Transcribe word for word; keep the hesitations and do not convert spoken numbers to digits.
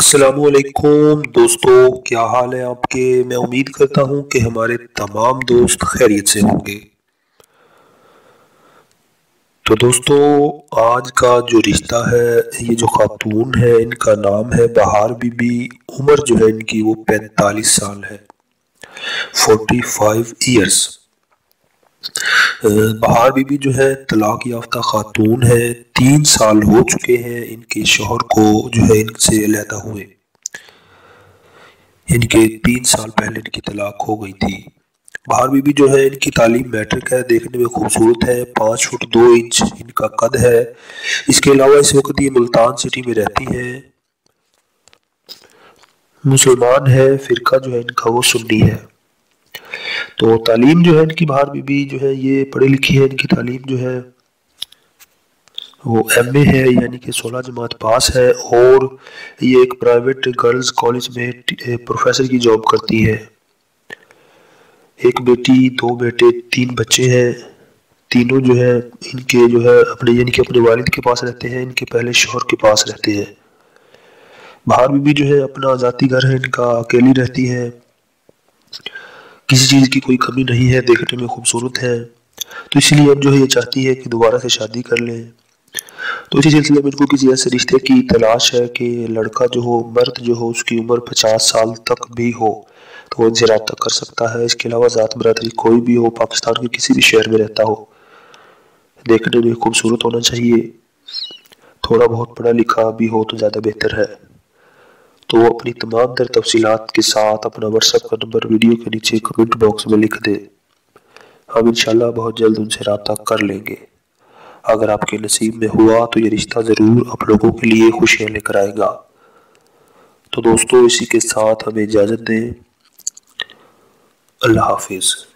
السلام علیکم دوستو، کیا حال ہے آپ کے؟ میں امید کرتا ہوں کہ ہمارے تمام دوست خیریت سے ہوں گے۔ تو دوستو، آج کا جو رشتہ ہے، یہ جو خاتون ہے ان کا نام ہے بہار بی بی۔ عمر جو ہے ان کی وہ پینتالیس سال ہے، forty five years. Bahar Bibi بی جو ہے طلاق یافتہ خاتون ہے، تین سال ہو چکے ہیں ان کے شوہر کو جو ہے ان سے علیحدہ ہوئے۔ ان کے تین سال پہلے ان کی طلاق ہو گئی تھی۔ بہار بی بی جو ہے ان کی تعلیم میٹرک ہے، دیکھنے میں خوبصورت ہے، پانچ فٹ دو انچ ان کا قد ہے۔ اس کے علاوہ اس وقت یہ ملتان سٹی میں رہتی ہیں، مسلمان ہے، فرقہ جو ہے ان کا وہ سنی ہے۔ تو تعلیم جو ہے ان کی بہار بی بی جو ہے یہ پڑھی لکھی ہے، ان کی تعلیم جو ہے وہ ایم اے ہے، یعنی کہ سولہ جماعت پاس ہے، اور یہ ایک پرائیویٹ گرلز کالج میں پروفیسر کی جاب کرتی ہے۔ ایک بیٹی، دو بیٹے، تین بچے ہیں۔ تینوں جو ہے ان کے جو ہے اپنے یعنی کہ اپنے والد کے پاس رہتے ہیں، ان کے پہلے شوہر کے پاس رہتے ہیں۔ بہار بی بی جو ہے اپنا ذاتی گھر ہے ان کا، اکیلی رہتی ہے، کسی چیز کی کوئی کمی نہیں ہے، دیکھنے میں خوبصورت ہے۔ تو اسی لیے اب جو ہے یہ چاہتی ہے کہ دوبارہ سے شادی کر لیں۔ تو اسی سلسلے میں ان کو کسی ایسے رشتے کی تلاش ہے کہ لڑکا جو ہو، مرد جو ہو، اس کی عمر پچاس سال تک بھی ہو تو وہ ان سے رابطہ کر سکتا ہے۔ اس کے علاوہ ذات برادری کوئی بھی ہو، پاکستان کے کسی بھی شہر میں رہتا ہو، دیکھنے میں خوبصورت ہونا چاہیے، تھوڑا بہت پڑھا لکھا بھی ہو تو زیادہ بہتر ہے۔ تو وہ اپنی تمام تر تفصیلات کے ساتھ اپنا واٹس ایپ کا نمبر ویڈیو کے نیچے کمنٹ باکس میں لکھ دے، ہم انشاءاللہ بہت جلد ان سے رابطہ کر لیں گے۔ اگر آپ کے نصیب میں ہوا تو یہ رشتہ ضرور آپ لوگوں کے لیے خوشیاں لے کر آئے گا۔ تو دوستو، اسی کے ساتھ ہمیں اجازت دیں، اللہ حافظ۔